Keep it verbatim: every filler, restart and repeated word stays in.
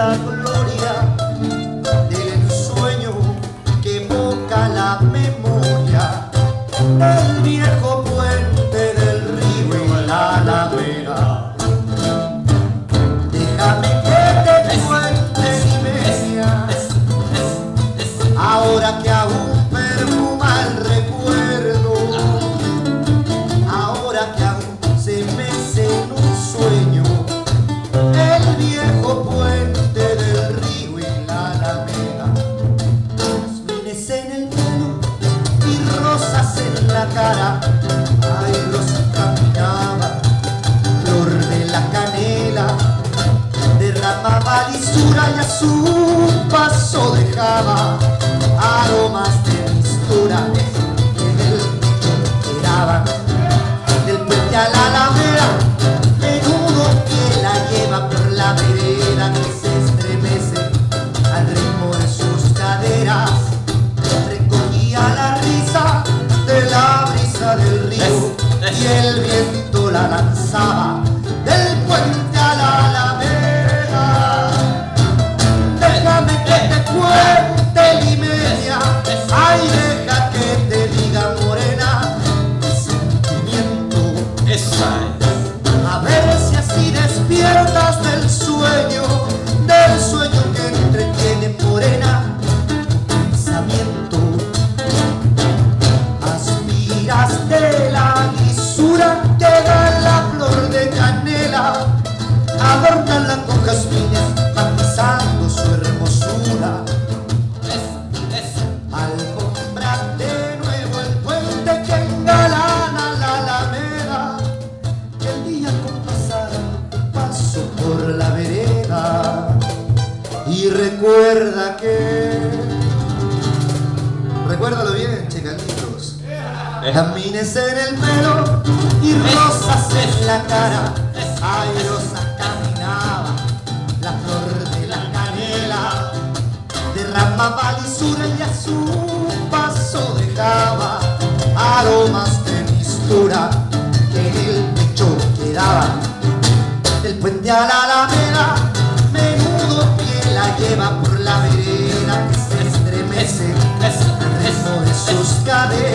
la gloria del ensueño que evoca la memoria del viejo puente del río y la alameda. Déjame que te cuente mi media, ahora que aún perfuma el recuerdo, ahora que aún se mece en un sueño el viejo puente del río y la alameda. Jazmines en el pelo y rosas en la cara, ay, Rosa caminaba, flor de la canela, derramaba lisura y a su paso dejaba aromas de mistura que en el pecho quedaban. Del puente a la alameda, menudo que la lleva por la vereda que se estremece al ritmo de sus caderas. Recogía la risa de la brisa del río y el viento la lanzaba del puente a la alameda. Déjame que te cuente mi media, ay, deja que te diga morena mi sentimiento. Esa es. A ver si así despiertas del sueño, del sueño que entretiene morena tu pensamiento. Aspiras de la lisura que da la flor de canela, adórnala con jazmines matizando su hermosura. Alfombra de nuevo el puente que engalana la alameda, que el día compasara tu paso por la vereda. Y recuerda que, recuérdalo bien, chicanitos, jazmines en el pelo y rosas en la cara, ay, Rosa caminaba, la flor de la canela, derramaba lisura y a su paso dejaba aromas de mistura que en el pecho quedaban. Del puente a la alameda, menudo pie la lleva por la vereda que se estremece al ritmo de sus caderas.